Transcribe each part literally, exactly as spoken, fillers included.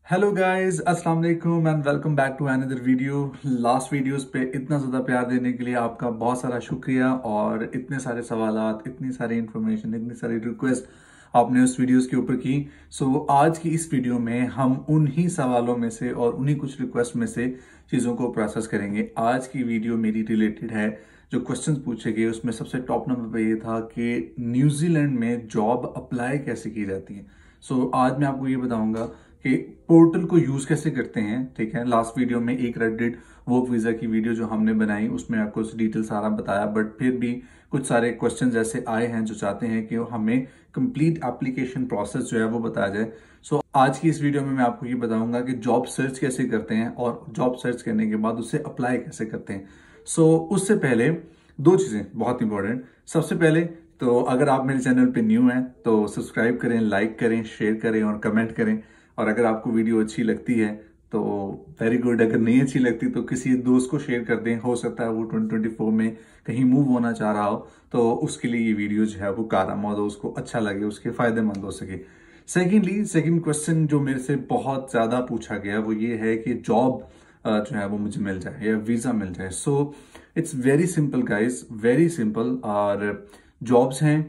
Hello guys, अस्सलाम वालेकुम and welcome back to another video. Last videos पे इतना ज़्यादा प्यार देने के लिए आपका बहुत सारा शुक्रिया और इतने सारे सवालात, इतनी सारी इंफॉर्मेशन, इतनी सारी रिक्वेस्ट आपने उस वीडियोस के ऊपर की। सो so, आज की इस वीडियो में हम उन्हीं सवालों में से और उन्हीं कुछ रिक्वेस्ट में से चीज़ों को प्रोसेस करेंगे। आज की वीडियो मेरी रिलेटेड है। जो क्वेश्चंस पूछे गए उसमें सबसे टॉप नंबर पे ये था कि न्यूजीलैंड में जॉब अप्लाई कैसे की जाती है। सो so, आज मैं आपको ये बताऊंगा कि पोर्टल को यूज कैसे करते हैं। ठीक है, लास्ट वीडियो में एक रेडिट वर्क वीजा की वीडियो जो हमने बनाई उसमें आपको डिटेल सारा बताया, बट फिर भी कुछ सारे क्वेश्चंस ऐसे आए हैं जो चाहते हैं कि हमें कंप्लीट एप्लीकेशन प्रोसेस जो है वो बताया जाए। सो so, आज की इस वीडियो में मैं आपको ये बताऊंगा कि जॉब सर्च कैसे करते हैं और जॉब सर्च करने के बाद उसे अप्लाई कैसे करते हैं। सो so, उससे पहले दो चीजें बहुत इंपॉर्टेंट। सबसे पहले तो अगर आप मेरे चैनल पे न्यू हैं तो सब्सक्राइब करें, लाइक करें, शेयर करें और कमेंट करें। और अगर आपको वीडियो अच्छी लगती है तो वेरी गुड, अगर नहीं अच्छी लगती तो किसी दोस्त को शेयर कर दें। हो सकता है वो ट्वेंटी ट्वेंटी फोर में कहीं मूव होना चाह रहा हो तो उसके लिए ये वीडियो जो है वो कारआमद हो, उसको अच्छा लगे, उसके फायदेमंद हो सके। सेकेंडली, सेकेंड क्वेश्चन जो मेरे से बहुत ज्यादा पूछा गया वो ये है कि जॉब जो है वो मुझे मिल जाए या वीजा मिल जाए। So it's very simple guys, very simple. और जॉब्स हैं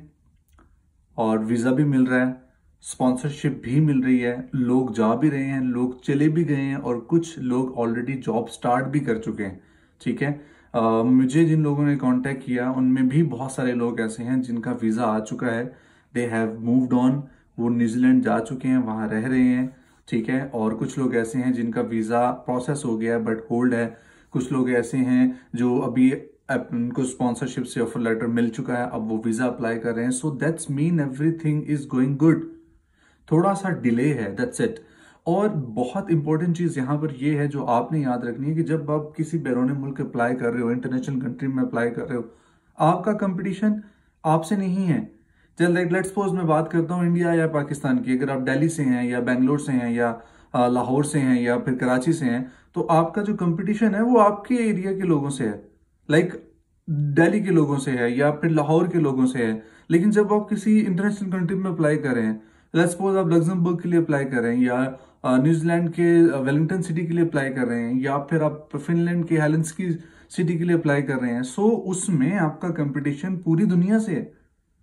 और वीजा भी मिल रहा है, स्पॉन्सरशिप भी मिल रही है, लोग जा भी रहे हैं, लोग चले भी गए हैं और कुछ लोग ऑलरेडी जॉब स्टार्ट भी कर चुके हैं। ठीक है, uh, मुझे जिन लोगों ने कांटेक्ट किया उनमें भी बहुत सारे लोग ऐसे हैं जिनका वीजा आ चुका है। दे हैव मूव्ड ऑन, वो न्यूजीलैंड जा चुके हैं, वहां रह रहे हैं। ठीक है, और कुछ लोग ऐसे हैं जिनका वीजा प्रोसेस हो गया है बट होल्ड है। कुछ लोग ऐसे हैं जो अभी उनको स्पॉन्सरशिप से ऑफर लेटर मिल चुका है, अब वो वीजा अप्लाई कर रहे हैं। So that's mean everything is going good. थोड़ा सा डिले है, दैट्स इट। और बहुत इंपॉर्टेंट चीज यहां पर ये है जो आपने याद रखनी है कि जब आप किसी बैरून मुल्क अप्लाई कर रहे हो, इंटरनेशनल कंट्री में अप्लाई कर रहे हो, आपका कंपटीशन आपसे नहीं है। चल लेट्स सपोज मैं बात करता हूँ इंडिया या पाकिस्तान की। अगर आप दिल्ली से हैं या बेंगलोर से हैं या लाहौर से हैं या फिर कराची से हैं तो आपका जो कंपटीशन है वो आपके एरिया के लोगों से है, लाइक दिल्ली के लोगों से है या फिर लाहौर के लोगों से है। लेकिन जब आप किसी इंटरनेशनल कंट्री में अप्लाई कर रहे हैं, लेट्स सपोज आप लग्जमबर्ग के लिए अप्लाई कर रहे हैं या न्यूजीलैंड के वेलिंगटन सिटी के लिए अप्लाई कर रहे हैं या फिर आप फिनलैंड के हेलेंस्की सिटी के लिए अप्लाई कर रहे हैं, सो उसमें आपका कंपटीशन पूरी दुनिया से है।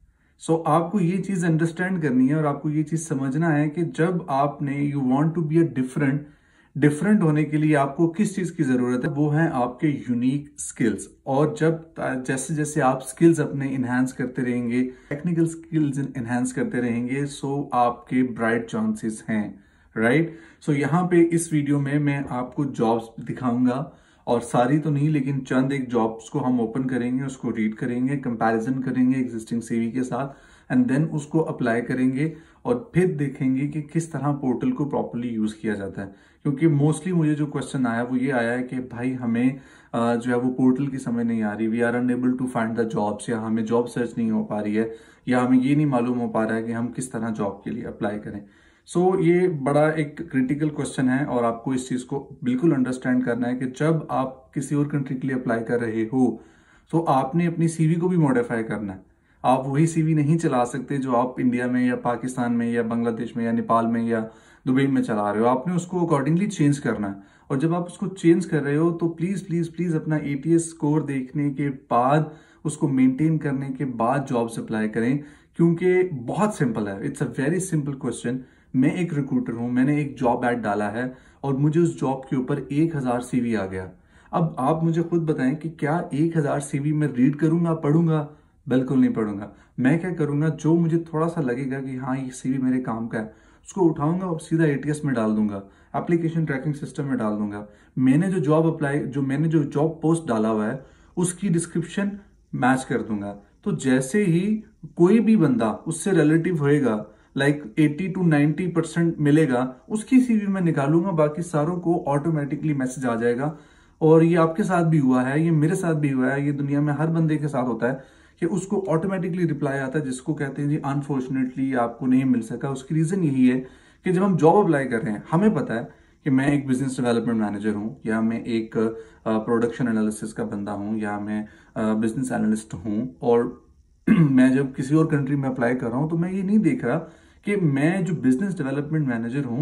सो so, आपको ये चीज अंडरस्टैंड करनी है और आपको ये चीज समझना है कि जब आपने you want to be a different different होने के लिए आपको किस चीज की जरूरत है, वो है आपके यूनिक स्किल्स। और जब जैसे जैसे आप स्किल्स अपने इनहेंस करते रहेंगे, टेक्निकल स्किल्स इनहेंस करते रहेंगे, सो आपके ब्राइट चांसेस हैं, राइट। सो यहाँ पे इस वीडियो में मैं आपको जॉब्स दिखाऊंगा और सारी तो नहीं लेकिन चंद एक जॉब्स को हम ओपन करेंगे, उसको रीड करेंगे, कंपैरिजन करेंगे एग्जिस्टिंग सीवी के साथ एंड देन उसको अप्लाई करेंगे और फिर देखेंगे कि किस तरह पोर्टल को प्रॉपर्ली यूज किया जाता है। क्योंकि मोस्टली मुझे जो क्वेश्चन आया वो ये आया है कि भाई हमें जो है वो पोर्टल की समझ नहीं आ रही, we are unable to find the jobs, या हमें जॉब सर्च नहीं हो पा रही है, या हमें ये नहीं मालूम हो पा रहा है कि हम किस तरह जॉब के लिए अप्लाई करें। सो so, ये बड़ा एक क्रिटिकल क्वेश्चन है और आपको इस चीज को बिल्कुल अंडरस्टैंड करना है कि जब आप किसी और कंट्री के लिए अप्लाई कर रहे हो तो आपने अपनी सीवी को भी मॉडिफाई करना है। आप वही सीवी नहीं चला सकते जो आप इंडिया में या पाकिस्तान में या बांग्लादेश में या नेपाल में या दुबई में चला रहे हो। आपने उसको अकॉर्डिंगली चेंज करना है और जब आप उसको चेंज कर रहे हो तो प्लीज प्लीज प्लीज अपना एटीएस स्कोर देखने के बाद, उसको मेंटेन करने के बाद जॉब्स अप्लाई करें। क्योंकि बहुत सिंपल है, it's a very simple question. मैं एक रिक्रूटर हूं, मैंने एक जॉब ऐड डाला है और मुझे उस जॉब के ऊपर एक हजार सीवी आ गया। अब आप मुझे खुद बताएं कि क्या एक हजार सीवी में रीड करूंगा, पढ़ूंगा? बिल्कुल नहीं पढ़ूंगा। मैं क्या करूंगा, जो मुझे थोड़ा सा लगेगा कि हाँ ये सीवी मेरे काम का है, उसको उठाऊंगा और सीधा एटीएस में डाल दूंगा, एप्लीकेशन ट्रैकिंग सिस्टम में डाल दूंगा। मैंने जो जॉब अप्लाई जो मैंने जो जॉब पोस्ट डाला हुआ है उसकी डिस्क्रिप्शन मैच कर दूंगा। तो जैसे ही कोई भी बंदा उससे रिलेटिव होएगा, like eighty to ninety percent मिलेगा, उसकी सीवी में निकालूंगा, बाकी सारों को ऑटोमेटिकली मैसेज आ जाएगा। और ये आपके साथ भी हुआ है, ये मेरे साथ भी हुआ है, ये दुनिया में हर बंदे के साथ होता है कि उसको ऑटोमेटिकली रिप्लाई आता है जिसको कहते हैं जी अनफॉर्चुनेटली आपको नहीं मिल सका। उसकी रीजन यही है कि जब हम जॉब अप्लाई कर रहे हैं, हमें पता है कि मैं एक बिजनेस डेवलपमेंट मैनेजर हूं, या मैं एक प्रोडक्शन एनालिसिस का बंदा हूं, या मैं बिजनेस एनालिस्ट हूं, और मैं जब किसी और कंट्री में अप्लाई कर रहा हूं तो मैं ये नहीं देख रहा कि मैं जो बिजनेस डेवलपमेंट मैनेजर हूं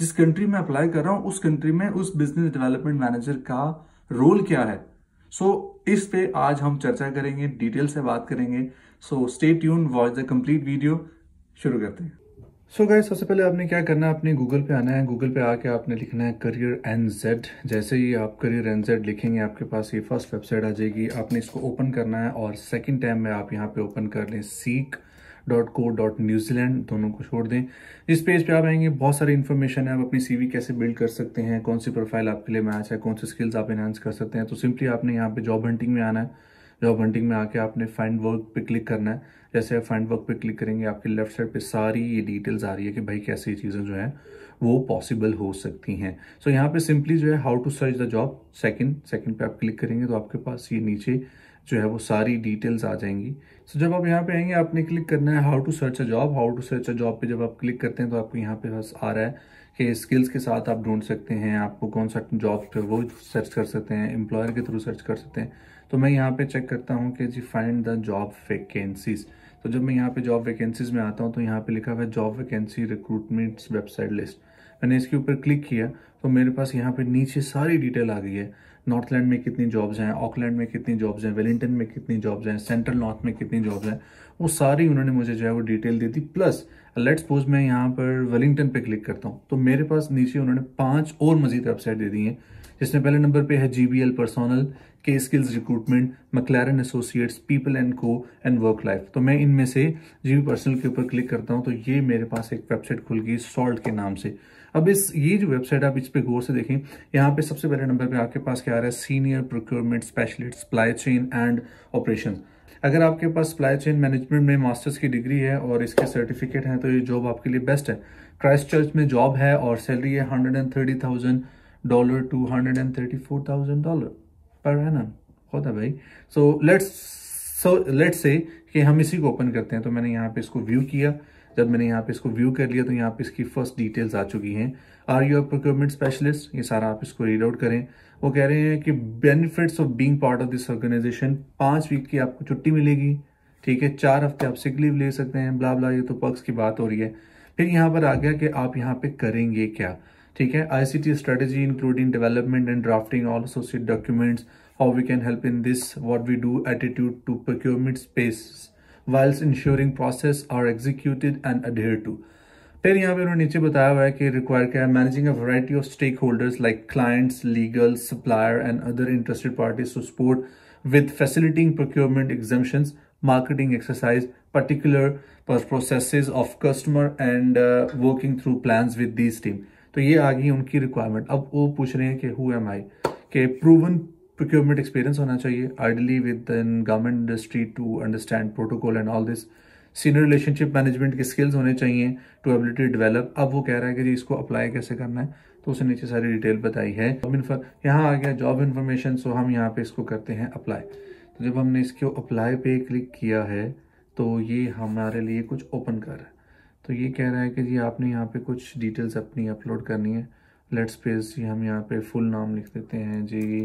जिस कंट्री में अप्लाई कर रहा हूं उस कंट्री में उस बिजनेस डेवलपमेंट मैनेजर का रोल क्या है। सो so, इस पे आज हम चर्चा करेंगे, डिटेल से बात करेंगे। So stay tune, watch the complete video. शुरू करते हैं। सो गाइस, सबसे पहले आपने क्या करना है, अपने गूगल पे आना है। गूगल पे आके आपने लिखना है करियर एन जेड। जैसे ही आप करियर एन जेड लिखेंगे आपके पास ये फर्स्ट वेबसाइट आ जाएगी। आपने इसको ओपन करना है और सेकंड टैब में आप यहाँ पे ओपन कर लें seek dot co dot New Zealand, दोनों को छोड़ दें। इस पेज पे आप आएंगे, बहुत सारी इन्फॉर्मेशन है। आप अपनी सीवी कैसे बिल्ड कर सकते हैं, कौन सी प्रोफाइल आपके लिए मैच है, कौन सी स्किल्स आप एनहांस कर सकते हैं। तो सिंपली आपने यहाँ पे जॉब हंटिंग में आना है। जॉब हंटिंग में आके आपने फाइंड वर्क पे क्लिक करना है। जैसे आप फाइंड वर्क पे क्लिक करेंगे आपके लेफ्ट साइड पे सारी ये डिटेल्स आ रही है कि भाई कैसी चीज़ें जो है वो पॉसिबल हो सकती हैं। सो so, यहाँ पे सिंपली जो है how to search the job, second second पे आप क्लिक करेंगे तो आपके पास ये नीचे जो है वो सारी डिटेल्स आ जाएंगी। सो so, जब आप यहाँ पे आएंगे आपने क्लिक करना है how to search a job. How to search a job पे जब आप क्लिक करते हैं तो आपको यहाँ पे बस आ रहा है कि स्किल्स के साथ आप ढूंढ सकते हैं, आपको कौन सा जॉब पे वो सर्च कर सकते हैं, एम्प्लॉयर के थ्रू सर्च कर सकते हैं। तो मैं यहाँ पे चेक करता हूँ कि जी फाइंड द जॉब वैकेंसीज। तो जब मैं यहाँ पे जॉब वैकेंसीज में आता हूँ तो यहाँ पे लिखा हुआ है job vacancy recruitments website list. मैंने इसके ऊपर क्लिक किया तो मेरे पास यहाँ पे नीचे सारी डिटेल आ गई है। नॉर्थलैंड में कितनी जॉब्स हैं, ऑकलैंड में कितनी जॉब्स हैं, वेलिंगटन में कितनी जॉब्स हैं, सेंट्रल नॉर्थ में कितनी जॉब्स हैं, वो सारी उन्होंने मुझे जो है वो डिटेल दी थी। प्लस लेट्स सपोज मैं यहाँ पर वेलिंगटन पे क्लिक करता हूँ तो मेरे पास नीचे उन्होंने पांच और मजीद वेबसाइट दे दी हैं, जिसमें पहले नंबर पे है जीबीएल पर्सोनल, के skills recruitment, McLaren associates, people and co and work life. तो मैं इनमें से जीबी पर्सनल के ऊपर क्लिक करता हूं तो ये मेरे पास एक वेबसाइट खुल गई सॉल्ट के नाम से। अब इस ये जो वेबसाइट आप इस पे गौर से देखें, यहाँ पे सबसे पहले नंबर पे आपके पास क्या आ रहा है, senior procurement specialist supply chain and operation. अगर आपके पास सप्लाई चेन मैनेजमेंट में मास्टर्स की डिग्री है और इसके सर्टिफिकेट हैं तो ये जॉब आपके लिए बेस्ट है। क्राइस्ट चर्च में जॉब है और सैलरी है hundred and thirty thousand dollar to hundred and thirty four thousand dollar per annum होता है भाई। So let's so let's say कि हम इसी को ओपन करते हैं। तो मैंने यहाँ पे इसको व्यू किया। जब मैंने यहाँ पे इसको व्यू कर लिया तो यहाँ पे इसकी फर्स्ट डिटेल्स आ चुकी हैं। Are you a procurement specialist, ये सारा आप इसको रीड आउट करें। वो कह रहे हैं कि benefits of being part of this organisation, पांच वीक की आपको छुट्टी मिलेगी, ठीक है, चार हफ्ते आप सिक लीव ले सकते हैं, ब्ला ब्ला, ये तो पर्क्स की बात हो रही है। फिर यहाँ पर आ गया कि आप यहाँ पे करेंगे क्या, ठीक है। ICT strategy including development and drafting all associate documents, how we can help in this, what we do, attitude to procurement space whilst ensuring process are executed and adhered to। फिर यहाँ पे उन्होंने नीचे बताया हुआ है कि रिक्वायर क्या है, managing a variety of stakeholders like clients, legal, supplier and other interested parties to support with facilitating procurement exemptions, marketing exercise, particular processes of customer and working through plans with these team. तो ये आ गई उनकी requirement. अब वो पूछ रहे हैं कि हु एम आई, के प्रूवन प्रोक्योरमेंट एक्सपीरियंस होना चाहिए, ideally within government industry to understand protocol and all this. Senior relationship management के स्किल्स होने चाहिए टू एबिलिटी डेवलप। अब वो कह रहा है कि जी इसको अप्लाई कैसे करना है, तो उसने नीचे सारी डिटेल बताई है। यहाँ आ गया जॉब इन्फॉर्मेशन। सो हम यहाँ पे इसको करते हैं अप्लाई। तो जब हमने इसके अप्लाई पे क्लिक किया है तो ये हमारे लिए कुछ ओपन कर रहा है। तो ये कह रहा है कि जी आपने यहाँ पे कुछ डिटेल्स अपनी अपलोड करनी है। लेट्स पेज हम यहाँ पे फुल नाम लिख देते हैं जी,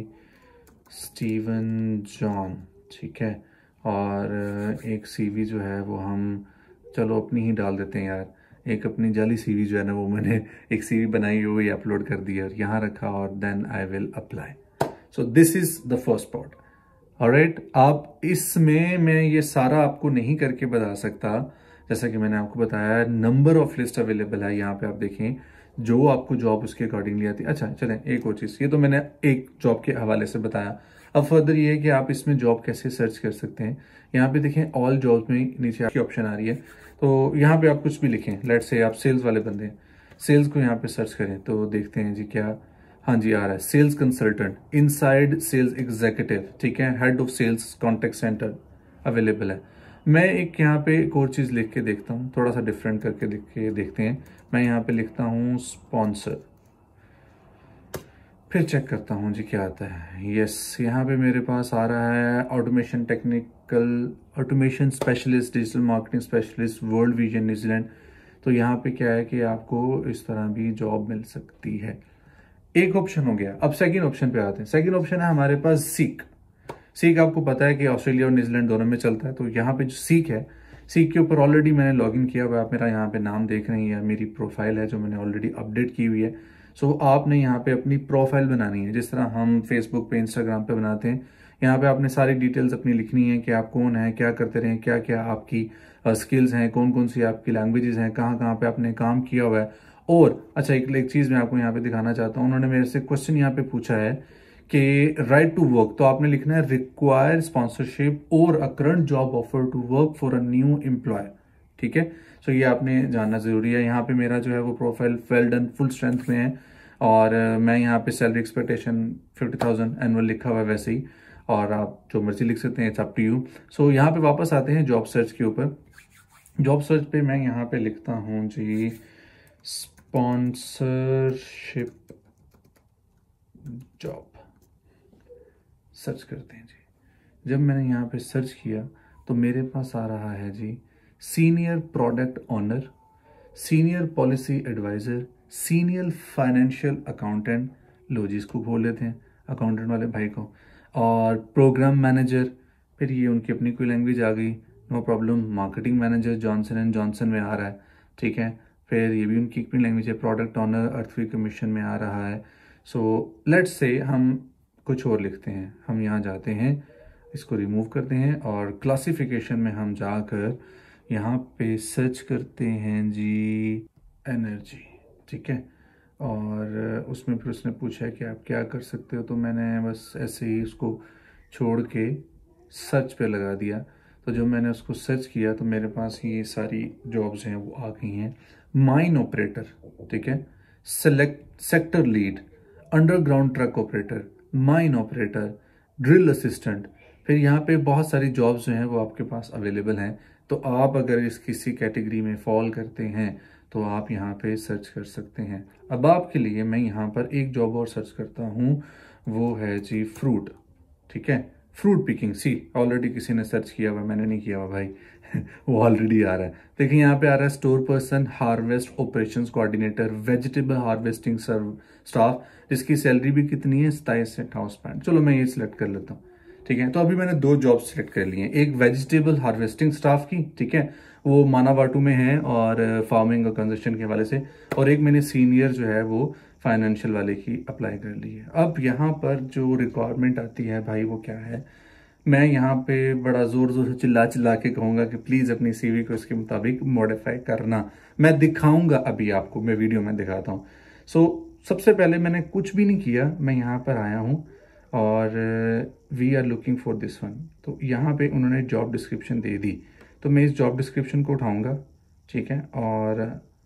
स्टीवन जॉन, ठीक है। और एक सीवी जो है वो हम चलो अपनी ही डाल देते हैं यार। एक अपनी जाली सीवी जो है ना वो मैंने एक सीवी बनाई हुई वही अपलोड कर दी और यहाँ रखा और then I will apply. So this is the first part. Alright, आप इसमें मैं ये सारा आपको नहीं करके बता सकता, जैसा कि मैंने आपको बताया नंबर ऑफ लिस्ट अवेलेबल है। यहाँ पे आप देखें जो आपको जॉब उसके अकॉर्डिंगली आती है। अच्छा चलें, एक और चीज़, ये तो मैंने एक जॉब के हवाले से बताया। अब फर्दर ये है कि आप इसमें जॉब कैसे सर्च कर सकते हैं। यहाँ पे देखें ऑल जॉब्स में नीचे आपकी ऑप्शन आ रही है। तो यहाँ पे आप कुछ भी लिखें, लेट से आप सेल्स वाले बंदे हैं, सेल्स को यहाँ पे सर्च करें तो देखते हैं जी क्या, हाँ जी आ रहा है sales consultant, inside sales executive, ठीक है, head of sales contact centre available है। मैं एक यहाँ पे एक और चीज़ लिख के देखता हूँ, थोड़ा सा डिफरेंट करके लिख के देखते हैं। मैं यहाँ पे लिखता हूँ स्पॉन्सर, फिर चेक करता हूँ जी क्या आता है। यस, यहाँ पे मेरे पास आ रहा है automation technical automation specialist, digital marketing specialist, world vision New Zealand. तो यहाँ पे क्या है कि आपको इस तरह भी जॉब मिल सकती है। एक ऑप्शन हो गया। अब सेकंड ऑप्शन पे आते हैं। सेकंड ऑप्शन है हमारे पास सीक। सीक आपको पता है कि ऑस्ट्रेलिया और न्यूजीलैंड दोनों में चलता है। तो यहाँ पे जो सीक है, सीक के ऊपर ऑलरेडी मैंने लॉगिन किया हुआ है, आप मेरा यहाँ पे नाम देख रहे हैं, या मेरी प्रोफाइल है जो मैंने ऑलरेडी अपडेट की हुई है। सो so, आपने यहाँ पे अपनी प्रोफाइल बनानी है, जिस तरह हम फेसबुक पे, इंस्टाग्राम पे बनाते हैं। यहाँ पे आपने सारी डिटेल्स अपनी लिखनी है कि आप कौन है, क्या करते रहे, क्या क्या आपकी स्किल्स हैं, कौन कौन सी आपकी लैंग्वेजेस हैं, कहाँ कहाँ पे आपने काम किया हुआ है। और अच्छा, एक एक चीज़ मैं आपको यहाँ पे दिखाना चाहता हूँ, उन्होंने मेरे से क्वेश्चन यहाँ पे पूछा है कि राइट टू वर्क, तो आपने लिखना है रिक्वायर स्पॉन्सरशिप और a current job offer to work for a new employ. ठीक है, सो ये आपने जानना जरूरी है। यहाँ पे मेरा जो है वो profile well done full strength में है, और uh, मैं यहाँ पे salary expectation fifty thousand annual लिखा हुआ है वैसे ही, और आप जो मर्जी लिख सकते हैं, it's up to you. So यहाँ पे वापस आते हैं जॉब सर्च के ऊपर। जॉब सर्च पे मैं यहाँ पे लिखता हूँ जी स्पॉन्सरशिप जॉब, सर्च करते हैं जी। जब मैंने यहाँ पे सर्च किया तो मेरे पास आ रहा है जी senior product owner, senior policy advisor, senior financial accountant, लो जी इसको खोल लेते हैं अकाउंटेंट वाले भाई को, और प्रोग्राम मैनेजर, फिर ये उनकी अपनी कोई लैंग्वेज आ गई, no problem. Marketing manager Johnson and Johnson में आ रहा है, ठीक है, फिर ये भी उनकी अपनी लैंग्वेज है। प्रोडक्ट ऑनर अर्थक्वेक कमीशन में आ रहा है। सो लेट्स से हम कुछ और लिखते हैं, हम यहाँ जाते हैं, इसको रिमूव करते हैं, और क्लासिफिकेशन में हम जाकर यहाँ पे सर्च करते हैं जी एनर्जी, ठीक है। और उसमें फिर उसने पूछा है कि आप क्या कर सकते हो, तो मैंने बस ऐसे ही उसको छोड़ के सर्च पे लगा दिया। तो जब मैंने उसको सर्च किया तो मेरे पास ये सारी जॉब्स हैं वो आ गई हैं। माइन ऑपरेटर, ठीक है, select sector lead, underground truck operator, mine operator, drill assistant, फिर यहाँ पे बहुत सारी जॉब्स जो हैं वो आपके पास अवेलेबल हैं। तो आप अगर इस किसी कैटेगरी में फॉल करते हैं तो आप यहाँ पे सर्च कर सकते हैं। अब आपके लिए मैं यहाँ पर एक जॉब और सर्च करता हूँ, वो है जी फ्रूट, ठीक है, फ्रूट पिकिंग। सी ऑलरेडी किसी ने सर्च किया हुआ, मैंने नहीं किया हुआ भाई वो ऑलरेडी आ रहा है। देखिए यहाँ पे आ रहा है store person, harvest operations coordinator, vegetable harvesting serve staff, जिसकी सैलरी भी कितनी है, सताइस से अट्ठाईस पैंट। चलो मैं ये सिलेक्ट कर लेता हूँ, ठीक है। तो अभी मैंने दो जॉब सिलेक्ट कर ली हैं, एक वेजिटेबल हार्वेस्टिंग स्टाफ की, ठीक है, वो मानावाटू में है और फार्मिंग और कंजप्शन के हवाले से, और एक मैंने सीनियर जो है वो फाइनेंशियल वाले की अप्लाई कर ली है। अब यहाँ पर जो रिक्वायरमेंट आती है भाई वो क्या है, मैं यहाँ पे बड़ा जोर जोर से चिल्ला चिल्ला के कहूँगा कि प्लीज़ अपनी सीवी को इसके मुताबिक मॉडिफाई करना। मैं दिखाऊंगा अभी आपको, मैं वीडियो में दिखाता हूँ। सो so, सबसे पहले मैंने कुछ भी नहीं किया, मैं यहाँ पर आया हूँ और we are looking for this one. तो यहाँ पे उन्होंने जॉब डिस्क्रिप्शन दे दी, तो मैं इस जॉब डिस्क्रिप्शन को उठाऊंगा, ठीक है, और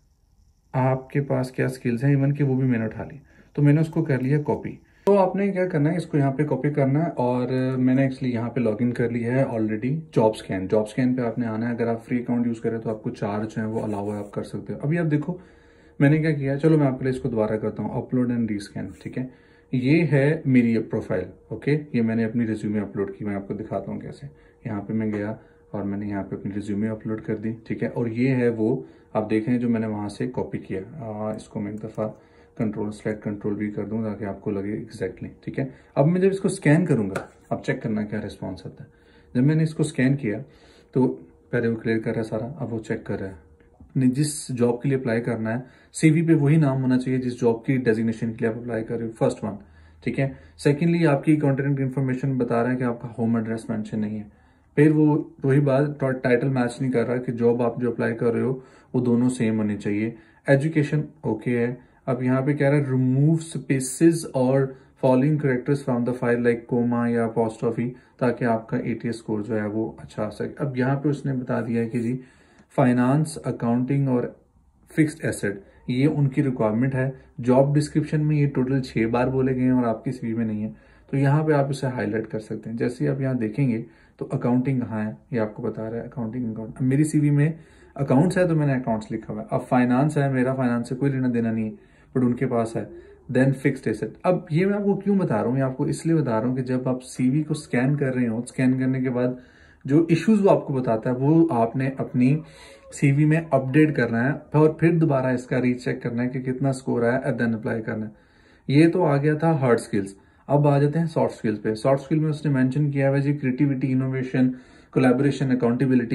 आपके पास क्या स्किल्स हैं इवन कि वो भी मैंने उठा ली, तो मैंने उसको कर लिया कॉपी। तो आपने क्या करना है, इसको यहाँ पे कॉपी करना है, और मैंने एक्चुअली यहाँ पे लॉगिन कर लिया है already. Job scan, job scan पे आपने आना है। अगर आप फ्री अकाउंट यूज़ करें तो आपको चार्ज है वो अलाउ है, आप कर सकते हो। अभी आप देखो मैंने क्या किया, चलो मैं आपके लिए इसको दोबारा करता हूँ, अपलोड एंड रीस्कैन, ठीक है। ये है मेरी प्रोफाइल, ओके, ये मैंने अपनी रिज्यूमे अपलोड की, मैं आपको दिखाता हूँ कैसे। यहाँ पे मैं गया और मैंने यहाँ पे अपनी रिज्यूमे अपलोड कर दी, ठीक है, और ये है वो आप देख रहे हैं जो मैंने वहाँ से कॉपी किया। आ, इसको मैं एक दफ़ा कंट्रोल सेलेक्ट कंट्रोल भी कर दूँ ताकि आपको लगे एग्जैक्टली, ठीक है। अब मैं जब इसको स्कैन करूँगा, अब चेक करना क्या रिस्पॉन्स आता है। जब मैंने इसको स्कैन किया तो पहले वो क्लियर कर रहा है सारा, अब वो चेक कर रहा है अपने जिस जॉब के लिए अप्लाई करना है, सीवी पे वही नाम होना चाहिए जिस जॉब की डेजिग्नेशन के लिए आप अप्लाई कर रहे हो, फर्स्ट वन, ठीक है। सेकेंडली आपकी कॉन्टेक्ट इन्फॉर्मेशन बता रहा है कि आपका होम एड्रेस मेंशन नहीं है। फिर वो वही बात, टाइटल मैच नहीं कर रहा कि जॉब आप जो अप्लाई कर रहे हो वो दोनों सेम होनी चाहिए। एजुकेशन ओके है। अब यहाँ पे कह रहा है रिमूव स्पेसेस और following characters from the file like comma या अपॉस्ट्रोफी, ताकि आपका एटीएस स्कोर जो है वो अच्छा आ सके। अब यहाँ पे उसने बता दिया है कि जी फाइनेंस, अकाउंटिंग और फिक्स्ड एसेट ये उनकी रिक्वायरमेंट है। जॉब डिस्क्रिप्शन में ये टोटल छह बार बोले गए हैं और आपकी सीवी में नहीं है, तो यहाँ पे आप इसे हाईलाइट कर सकते हैं। जैसे आप यहाँ देखेंगे तो अकाउंटिंग कहाँ है ये आपको बता रहा है, अकाउंटिंग अकाउंट। अब मेरी सीवी में अकाउंट्स है तो मैंने अकाउंट्स लिखा हुआ है। अब फाइनेंस है, मेरा फाइनेंस से कोई लेना देना नहीं है, बट उनके पास है। Then fixed asset. अब ये मैं आपको क्यों बता रहा हूँ, ये आपको इसलिए बता रहा हूँ कि जब आप सीवी को स्कैन कर रहे हो, स्कैन करने के बाद जो इश्यूज वो आपको बताता है वो आपने अपनी सीवी में अपडेट करना है, और फिर दोबारा इसका रीचेक करना है कि कितना स्कोर आया, एंड देन अप्लाई करना है। ये तो आ गया था हार्ड स्किल्स। अब आ जाते हैं सॉफ्ट स्किल्स पे। सॉफ्ट स्किल में उसने मेंशन किया है जी क्रिएटिविटी, इनोवेशन, कोलैबोरेशन, अकाउंटेबिलिटी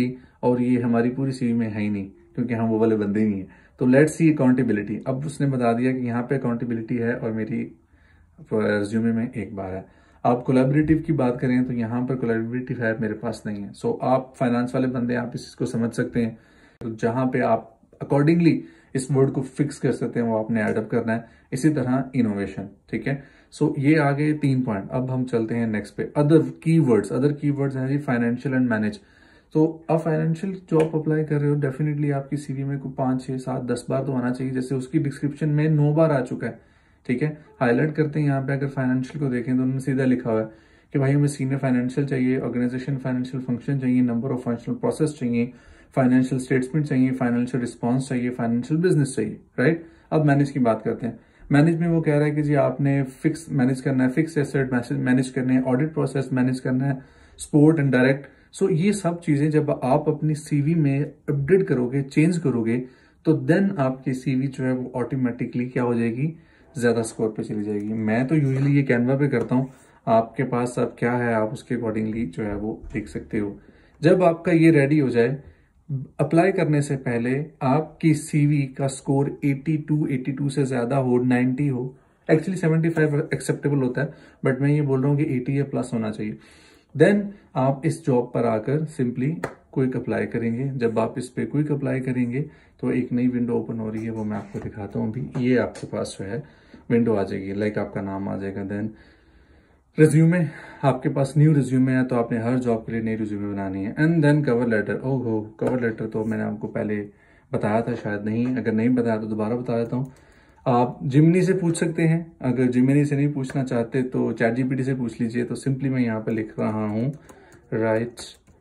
और ये हमारी पूरी सीवी में है ही नहीं, क्योंकि हम वो वाले बंदे ही नहीं है। तो लेट्स सी अकाउंटेबिलिटी। अब उसने बता दिया कि यहाँ पे अकाउंटेबिलिटी है और मेरी रिज्यूमे में एक बार है। आप कोलैबोरेटिव की बात करें तो यहाँ पर कोलैबोरेटिव है, मेरे पास नहीं है। सो so, आप फाइनेंस वाले बंदे आप इस चीज को समझ सकते हैं, तो जहां पे आप अकॉर्डिंगली इस वर्ड को फिक्स कर सकते हैं वो आपने एडअप करना है। इसी तरह इनोवेशन, ठीक है। सो so, ये आ गए तीन पॉइंट। अब हम चलते हैं नेक्स्ट पे, अदर कीवर्ड्स। अदर कीवर्ड्स हैं जी फाइनेंशियल एंड मैनेज। तो आप फाइनेंशियल जॉब अप्लाई कर रहे हो, डेफिनेटली आपकी सीवी में को पांच छह सात दस बार तो आना चाहिए, जैसे उसकी डिस्क्रिप्शन में नौ बार आ चुका है, ठीक है। हाईलाइट करते हैं यहाँ पे, अगर फाइनेंशियल को देखें तो उन्होंने सीधा लिखा हुआ है कि भाई हमें सीनियर फाइनेंशियल चाहिए, ऑर्गेनाइजेशन फाइनेंशियल फंक्शन चाहिए, नंबर ऑफ फंक्शनल प्रोसेस चाहिए, फाइनेंशियल स्टेटमेंट चाहिए, फाइनेंशियल रिस्पॉन्स चाहिए, फाइनेंशियल बिजनेस चाहिए, राइट। अब मैनेज की बात करते हैं। मैनेज में वो कह रहा है कि जी आपने फिक्स मैनेज करना है, फिक्स एसेट मैनेज करने हैं, ऑडिट प्रोसेस मैनेज करना है, स्पोर्ट एंड डायरेक्ट। सो ये सब चीजें जब आप अपनी सीवी में अपडेट करोगे, चेंज करोगे, तो देन आपकी सीवी जो है वो ऑटोमेटिकली क्या हो जाएगी, ज्यादा स्कोर पे चली जाएगी। मैं तो यूजुअली ये कैनवा पे करता हूँ, आपके पास अब क्या है आप उसके अकॉर्डिंगली जो है वो देख सकते हो। जब आपका ये रेडी हो जाए, अप्लाई करने से पहले आपकी सीवी का स्कोर बयासी, बयासी से ज्यादा हो, नब्बे हो, एक्चुअली पचहत्तर एक्सेप्टेबल होता है, बट मैं ये बोल रहा हूँ कि अस्सी या प्लस होना चाहिए। देन आप इस जॉब पर आकर सिंपली क्विक अप्लाई करेंगे। जब आप इस पे क्विक अप्लाई करेंगे तो एक नई विंडो ओपन हो रही है, वो मैं आपको दिखाता हूँ अभी। ये आपके पास जो है विंडो आ जाएगी, लाइक आपका नाम आ जाएगा, देन रिज्यूमे, आपके पास न्यू रिज्यूमे है तो आपने हर जॉब के लिए नई रिज्यूमे बनानी है, एंड देन कवर लेटर। ओह हो, कवर लेटर तो मैंने आपको पहले बताया था, शायद नहीं, अगर नहीं बताया तो दोबारा बता देता हूँ। आप जिमिनी से पूछ सकते हैं, अगर जिमिनी से नहीं पूछना चाहते तो चैट जीपीटी से पूछ लीजिए। तो सिंपली मैं यहाँ पे लिख रहा हूँ, write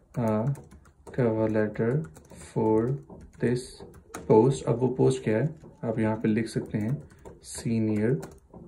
cover letter for this post. अब वो पोस्ट क्या है आप यहाँ पे लिख सकते हैं, senior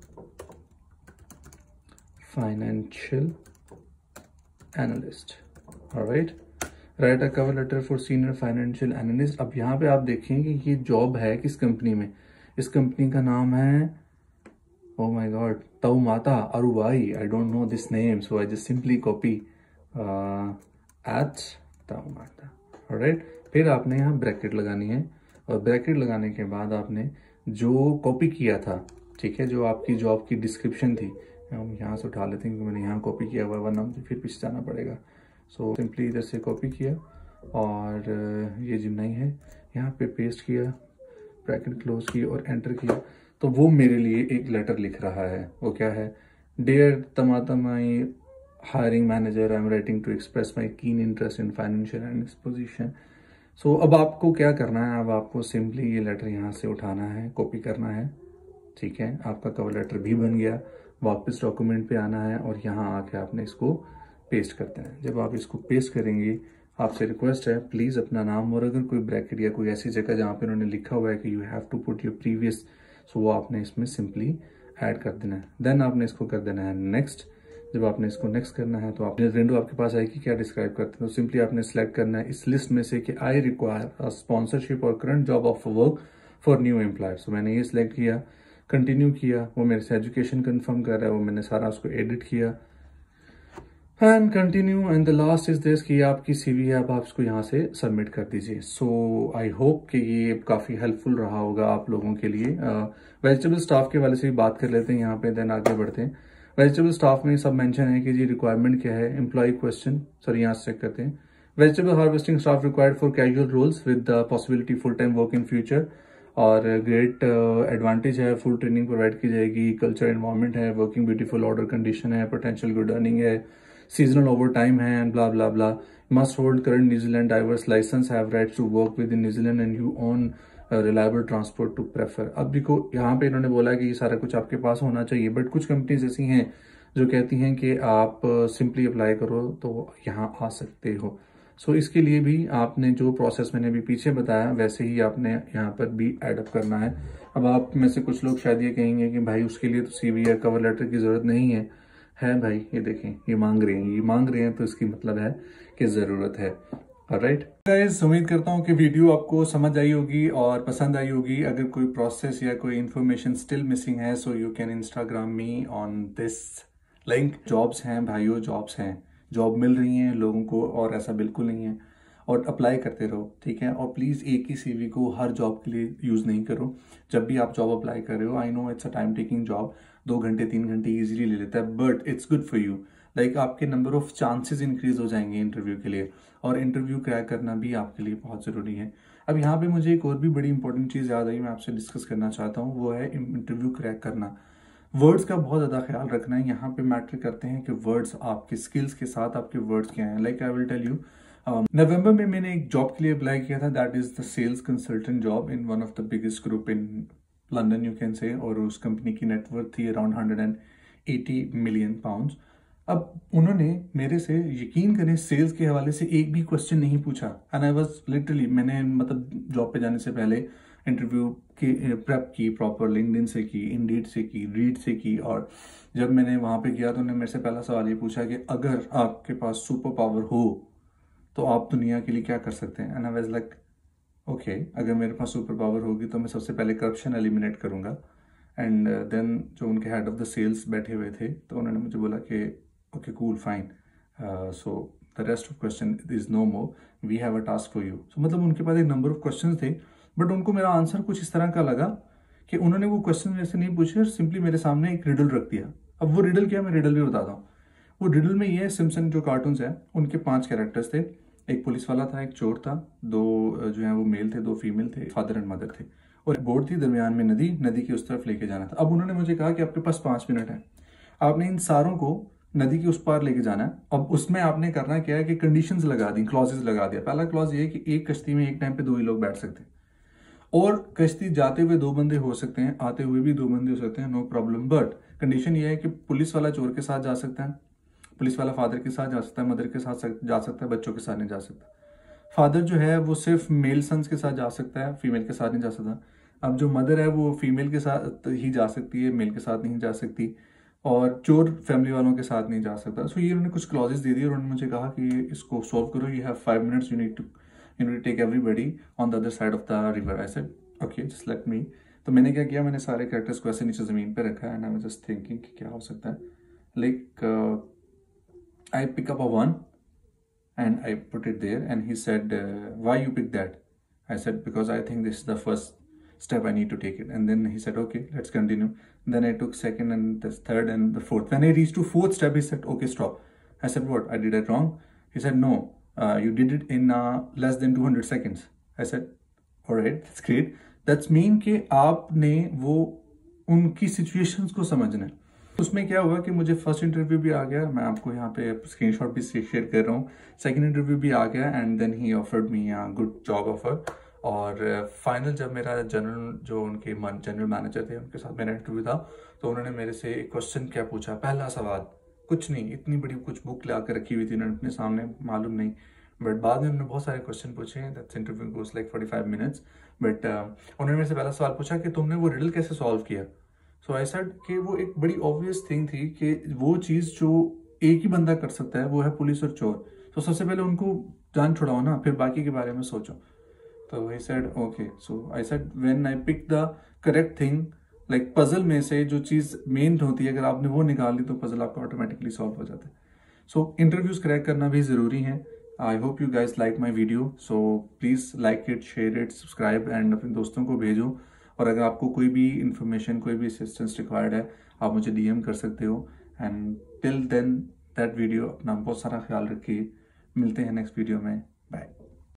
financial analyst, alright, write a cover letter for senior financial analyst. अब यहाँ पे आप देखें कि ये जॉब है किस कंपनी में। इस कंपनी का नाम है, oh my god, Taumata Arubai. I don't know this name, so I just simply copy uh, at Taumata. Alright, फिर आपने यहाँ ब्रैकेट लगानी है, और ब्रैकेट लगाने के बाद आपने जो कॉपी किया था, ठीक है, जो आपकी जॉब की डिस्क्रिप्शन थी, हम यहाँ से उठा लेते हैं क्योंकि मैंने यहाँ कॉपी किया हुआ है, वरना मुझे फिर पीछे जाना पड़ेगा। सो सिंपली इधर से कॉपी किया और ये जिम्नाई है, यहाँ पे पेस्ट किया, ब्रैकेट क्लोज की और एंटर किया, तो वो मेरे लिए एक लेटर लिख रहा है। वो क्या है, डियर तमाता my hiring manager, I am writing to express my keen interest in financial and exposition. So अब आपको क्या करना है, अब आपको सिंपली ये लेटर यहाँ से उठाना है, कॉपी करना है, ठीक है, आपका कवर लेटर भी बन गया। वापस डॉक्यूमेंट पे आना है और यहाँ आके आपने इसको पेस्ट करते हैं। जब आप इसको पेस्ट करेंगे, आपसे रिक्वेस्ट है प्लीज अपना नाम, और अगर कोई ब्रैकेट या कोई ऐसी जगह जहाँ पे उन्होंने लिखा हुआ है कि you have to put your previous, so वो आपने इसमें सिंपली ऐड कर देना है। देन आपने इसको कर देना है नेक्स्ट। जब आपने इसको नेक्स्ट करना है तो आपने विंडो आपके पास आएगी, क्या डिस्क्राइब करते हैं, तो सिंपली आपने सेलेक्ट करना है इस लिस्ट में से कि आई रिक्वायर अ स्पॉन्सरशिप और current job of work for new employer. So मैंने ये सिलेक्ट किया, कंटिन्यू किया, वो मेरे से एजुकेशन कंफर्म कर रहा है, वो मैंने सारा उसको एडिट किया and continue, and the last is this कि आपकी सीवी है, अब आप इसको यहाँ से सबमिट कर दीजिए। सो आई होप कि ये काफ़ी हेल्पफुल रहा होगा आप लोगों के लिए। वेजिटेबल uh, स्टाफ के वाले से भी बात कर लेते हैं यहाँ पे, देन आगे बढ़ते हैं। वेजिटेबल स्टाफ में सब मेंशन है कि जी रिक्वायरमेंट क्या है, एम्प्लॉय क्वेश्चन, सॉरी यहाँ से चेक करते हैं। Vegetable harvesting staff required for casual roles with the possibility full time work in future, और ग्रेट एडवांटेज uh, है, फुल ट्रेनिंग प्रोवाइड की जाएगी, कल्चर एनवायरनमेंट है, वर्किंग ब्यूटीफुल ऑर्डर कंडीशन है, पोटेंशियल गुड अर्निंग है, seasonal overtime है, and blah blah blah. Must hold current New Zealand driver's licence, have rights to work within New Zealand and you own reliable transport to prefer. अब देखो यहाँ पे इन्होंने बोला कि ये सारा कुछ आपके पास होना चाहिए, बट कुछ कंपनीज ऐसी हैं जो कहती हैं कि आप सिंपली uh, अप्लाई करो तो यहाँ आ सकते हो। सो so, इसके लिए भी आपने जो प्रोसेस मैंने अभी पीछे बताया वैसे ही आपने यहाँ पर भी एडअप करना है। अब आप में से कुछ लोग शायद ये कहेंगे कि भाई उसके लिए तो सीवी या कवर लेटर की जरूरत नहीं है। है भाई, ये देखें, ये मांग रहे हैं, ये मांग रहे हैं तो इसकी मतलब है कि जरूरत है। ऑलराइट गाइस, उम्मीद करता हूँ कि वीडियो आपको समझ आई होगी और पसंद आई होगी। अगर कोई प्रोसेस या कोई इन्फॉर्मेशन स्टिल मिसिंग है, so you can Instagram me on this link. Jobs हैं भाइयों, जॉब्स हैं, जॉब मिल रही हैं लोगों को, और ऐसा बिल्कुल नहीं है। और अप्लाई करते रहो, ठीक है। और प्लीज़ एक ही सीवी को हर जॉब के लिए यूज़ नहीं करो। जब भी आप जॉब अप्लाई कर रहे हो, I know it's a time taking job, दो घंटे तीन घंटे इजीली ले लेता है, but it's good for you. Like आपके नंबर ऑफ चांसेस इंक्रीज हो जाएंगे इंटरव्यू के लिए, और इंटरव्यू क्रैक करना भी आपके लिए बहुत ज़रूरी है। अब यहाँ पे मुझे एक और भी बड़ी इंपॉर्टेंट चीज़ याद आई, मैं आपसे डिस्कस करना चाहता हूँ, वो है इंटरव्यू क्रैक करना। वर्ड्स का बहुत ज़्यादा ख्याल रखना है। यहाँ पे मैटर करते हैं कि वर्ड्स आपके स्किल्स के साथ आपके वर्ड्स क्या हैं। Like I will tell you, November में मैंने एक जॉब के लिए अप्लाई किया था, that is the sales consultant job in one of the biggest group in London you can say, और उस कंपनी की नेटवर्थ थी around hundred and eighty million pounds. अब उन्होंने मेरे से, यकीन करें, सेल्स के हवाले से एक भी क्वेश्चन नहीं पूछा, एंड आई वाज लिटरली, मैंने मतलब जॉब पे जाने से पहले इंटरव्यू की प्रेप की, प्रॉपर लिंक्डइन से की, इंडीड से की, रीड से की, और जब मैंने वहाँ पे किया तो उन्होंने मेरे से पहला सवाल ये पूछा कि अगर आपके पास सुपर पावर हो तो आप दुनिया के लिए क्या कर सकते हैं। And I was like okay, अगर मेरे पास सुपर पावर होगी तो मैं सबसे पहले करप्शन एलिमिनेट करूँगा। एंड देन जो उनके हेड ऑफ द सेल्स बैठे हुए थे, तो उन्होंने मुझे बोला कि okay cool fine, so the rest of question is no more, we have a task for you. So मतलब उनके पास एक नंबर ऑफ क्वेश्चन थे, बट उनको मेरा आंसर कुछ इस तरह का लगा कि उन्होंने वो क्वेश्चन मेरे से नहीं पूछे और सिंपली मेरे सामने एक रिडल रख दिया। अब वो रिडल क्या, मैं रिडल भी बताता हूँ। वो रिडल में ये है, सिम्पसन जो कार्टून्स हैं उनके पांच कैरेक्टर्स थे, एक पुलिस वाला था, एक चोर था, दो जो है वो मेल थे, दो फीमेल थे, फादर एंड मदर थे, और बोर्ड थी, दरमियान में नदी, नदी की उस तरफ लेके जाना था। अब उन्होंने मुझे कहा कि आपके पास पाँच मिनट है, आपने इन सारों को नदी के उस पार लेके जाना है। अब उसमें आपने करना क्या है कि कंडीशंस लगा दी, क्लॉजेस लगा दिया। पहला क्लॉज ये है कि एक कश्ती में एक टाइम पे दो ही लोग बैठ सकते हैं, और कश्ती जाते हुए दो बंदे हो सकते हैं, आते हुए भी दो बंदे हो सकते हैं, नो प्रॉब्लम। बट कंडीशन ये है कि पुलिस वाला चोर के साथ जा सकता है, पुलिस वाला फादर के साथ जा सकता है, मदर के साथ जा सकता है, बच्चों के साथ नहीं जा सकता। फादर जो है वो सिर्फ मेल सन्स के साथ जा सकता है, फीमेल के साथ नहीं जा सकता। अब जो मदर है वो फीमेल के साथ ही जा सकती है, मेल के साथ नहीं जा सकती, और चोर फैमिली वालों के साथ नहीं जा सकता। सो ये उन्होंने कुछ क्लॉजेस दे दिए और उन्होंने मुझे कहा कि इसको सॉल्व करो, you have five minutes, you need to you need to take everybody on the other side of the river. I said okay just let me. तो मैंने क्या किया, मैंने सारे कैरेक्टर्स को ऐसे नीचे ज़मीन पे रखा है, and I was just thinking कि क्या हो सकता है। Like I pick up a one and I put it there, and he said, uh, why you picked that? I said, because I think this is the first step I need to take it. And then he said, okay, let's continue. And then I took second and the third and the fourth. When I reached to fourth step, he said, okay, stop. I said, what? I did it wrong? He said, no, uh, you did it in uh, less than two hundred seconds. I said, all right, that's great. That's mean कि आपने वो उनकी situations को समझना है। उसमें क्या हुआ कि मुझे फर्स्ट इंटरव्यू भी आ गया, मैं आपको यहाँ पे स्क्रीनशॉट भी शेयर कर रहा हूँ। सेकंड इंटरव्यू भी आ गया, and then he offered me a good job offer. और फाइनल जब मेरा जनरल जो उनके जनरल मैनेजर थे उनके साथ मेरा इंटरव्यू था, तो उन्होंने मेरे से एक क्वेश्चन क्या पूछा, पहला सवाल, कुछ नहीं, इतनी बड़ी कुछ बुक ला कर रखी हुई थी उन्होंने अपने सामने, मालूम नहीं, बट बाद में उन्होंने बहुत सारे क्वेश्चन पूछे। That's interview goes like forty five minutes. But उन्होंने मेरे से पहला सवाल पूछा कि तुमने वो रिडल कैसे सॉल्व किया। सो आई सेड कि वो एक बड़ी ऑब्वियस थिंग थी कि वो चीज़ जो एक ही बंदा कर सकता है वो है पुलिस और चोर। तो सबसे पहले उनको जान छुड़ाओ ना, फिर बाकी के बारे में सोचो। तो he said okay. So I said when I pick the correct thing, like puzzle में से जो चीज़ मेन होती है, अगर आपने वो निकाल ली तो पजल आपका ऑटोमेटिकली सॉल्व हो जाता है। सो इंटरव्यूज क्रैक करना भी ज़रूरी है। I hope you guys like my video, so please like it, share it, subscribe, and अपने दोस्तों को भेजो। और अगर आपको कोई भी इंफॉर्मेशन, कोई भी असिस्टेंस रिक्वायर्ड है, आप मुझे डीएम कर सकते हो। And till then that video, अपना बहुत सारा ख्याल रखिए। मिलते हैं नेक्स्ट वीडियो में, बाय।